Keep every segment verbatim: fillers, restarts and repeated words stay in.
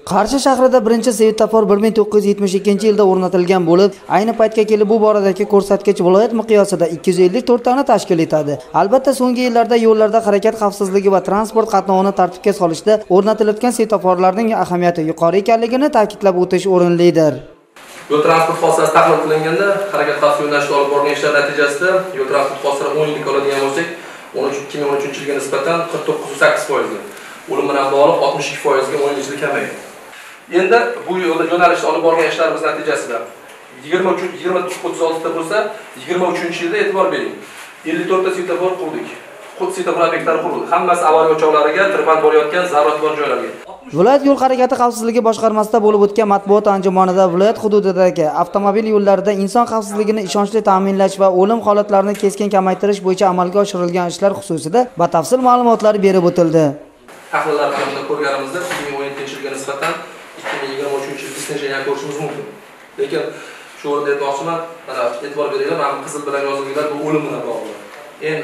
Qarshi shahrida birinchi svetofor bir ming to'qqiz yuz yetmish ikkinchi yilda o'rnatilgan bo'lib, ayni paytga kelib bu boradagi ko'rsatkich viloyat miqyosida ikki yuz ellik to'rt tani tashkil etadi. Albatta, so'nggi yillarda yo'llarda harakat xavfsizligi va transport qatnovini tartibga solishda o'rnatilayotgan svetoforlarning ahamiyati yuqori ekanligini ta'kidlab o'tish o'rinlidir. Yo'l transport hodisasi tahlil qilinganda, harakat xavfsiz yo'nalishda olib borgan ishlar natijasida yo'l transport hodisalari o'n yillik oladigan bo'lsak, ikki ming o'n uchinchi yilga nisbatan qirq to'qqiz nuqta sakkiz foiz ga, o'lim bilan bog'liq oltmish ikki foiz ga o'n yil ichida kamaydi. Endi bu yo'nalishda olib borgan ishlarimiz natijasida yigirma uch yigirma o'ttiz olti ta bo'lsa, yigirma uchinchi yilda e'tibor bering. ellik to'rt ta svetofor qurdik. Xuddi svetofor obyektlari qurildi. Hammasi avariya o'choqlariga, tirband bo'layotgan zarurat bor joylarga. Viloyat yo'l harakati xavfsizligi boshqarmasida bo'lib o'tgan matbuot anjumanida viloyat hududidagi avtomobil yo'llarida inson xavfsizligini ishonchli ta'minlash va o'lim holatlarini keskin kamaytirish bo'yicha amalga oshirilgan ishlar xususida batafsil ma'lumotlar berib o'tildi. Tahlillar qaramida ko'rganimizda ikki ming o'n yettinchi yilga nisbatan ikki ming yigirma uchinchi yilda sinjani ko'rishimiz mumkin. Lekin shu o'rinda aytmoqchiman, mana e'tibor beringlar, mana qizil bilan yozilganlar bu o'lim bilan bog'liq. En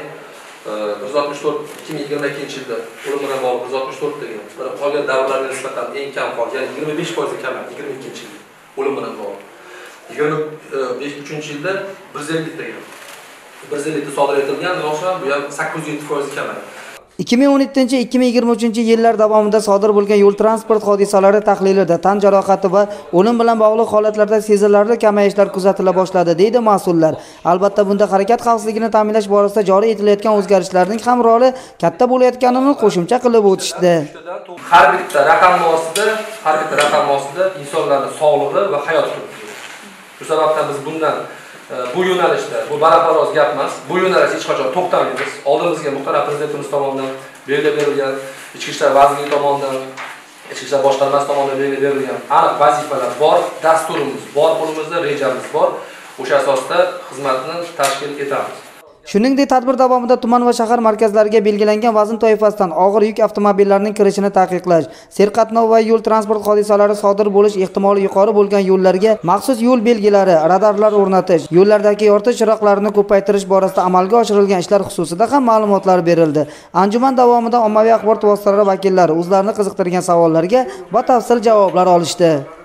bir yuz oltmish to'rt ikki ming yigirma ikkinchi yilda o'lim bilan bog'liq bir yuz oltmish to'rt degan. Bir qolgan davrlarga nisbatan eng kam qolgan, ya'ni yigirma besh foiz ga kamaydi yigirma ikkinchi yilda o'lim bilan bog'liq. yigirma uchinchi yilda bir yuz ellik degan. bir yuz ellik ta sodir etilgan, o'xshab bu ham sakkiz yuz yetti foiz ga kamaydi. ikki ming o'n yettinchi ikki ming yigirma uchinchi yillar davomida sodir bo'lgan yo'l transport hodisalari tahlilida tan jarohati va o'lim bilan bog'liq holatlarda sezilarli kamayishlar kuzatila boshladi, deydi mas'ullar. Albatta, bunda harakat xavfsizligini ta'minlash borasida joriy etilayotgan o'zgarishlarning ham roli katta bo'layotganini qo'shimcha qilib o'tishdi. Har bitta raqam ostida, har bitta raqam ostida insonlarning sog'lig'i va hayoti turibdi. Shu sababdan biz bundan bu yo'nalishda, bu balandparvoz gap emas, bu yo'nalish hech qachon to'xtamaymiz. Oldimizga muhtaram prezidentimiz tomonidan belgilab berilgan, Ichki ishlar vazirligi tomonidan, Ichki ishlar boshqarmasi tomonidan belgilab berilgan aniq vazifalar bor, dasturimiz bor, qo'limizda rejamiz bor. O'sha asosda xizmatni tashkil etamiz. Shuningdek, tadbir davomida tuman va shahar markazlariga belgilangan vazn toifasidan og'ir yuk avtomobillarining kirishini taqiqlash, serqatnov va yo'l transport hodisalari sodir bo'lish ehtimoli yuqori bo'lgan yo'llarga maxsus yo'l belgilari, radarlar o'rnatish, yo'llardagi yoritish chiroqlarini ko'paytirish borasida amalga oshirilgan ishlar xususida ham ma'lumotlar berildi. Anjuman davomida ommaviy axborot vositalari vakillari o'zlarini qiziqtirgan savollarga batafsil javoblar olishdi.